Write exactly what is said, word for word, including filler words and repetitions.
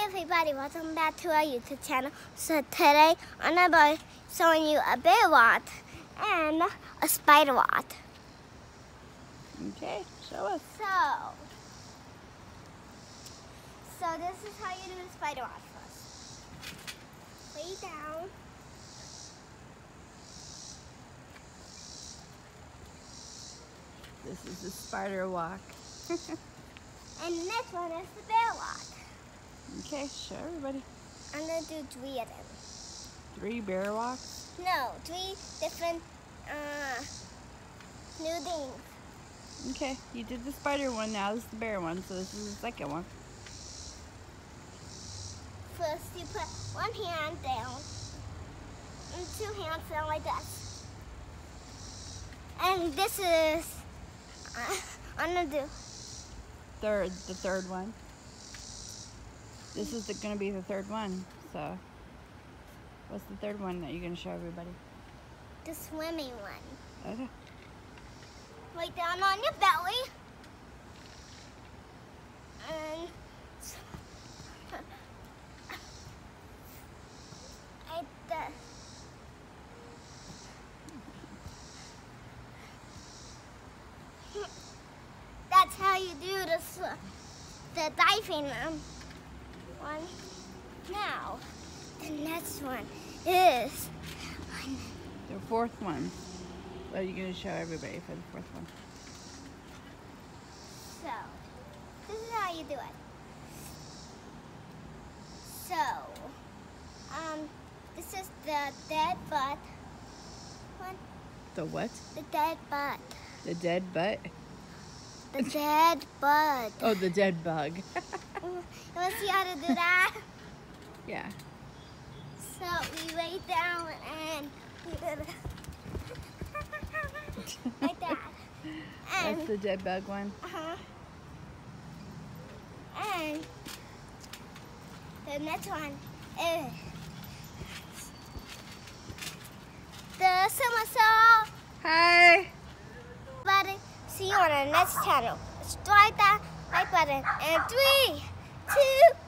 Hi everybody, welcome back to our YouTube channel. So today I'm going to be showing you a bear moth and a spider moth. Okay, show us. So, so this is how you do the spider moth first. Lay down. This is the spider walk. And the next one is the bear moth. Okay, show everybody. I'm going to do three of them. Three bear walks? No, three different uh, new things. Okay, you did the spider one, now this is the bear one, so this is the second one. First you put one hand down and two hands down like this. And this is, uh, I'm going to do. Third, the third one. This is the, gonna be the third one, so. What's the third one that you're gonna show everybody? The swimming one. Okay. Lay down on your belly. And like this. That's how you do the, the diving um, one. Now, the next one is The fourth one. What are you gonna show everybody for the fourth one? so. This is how you do it. So, um, this is the dead butt one. The what? The dead butt. The dead butt? The dead bud. Oh, the dead bug. You want to see how to do that? Yeah. So we lay down and we did it. Like that. And, That's the dead bug one? uh-huh. And the next one is the somersault. Hi! Buddy, see you on our next channel. Strike that like button. And three, two,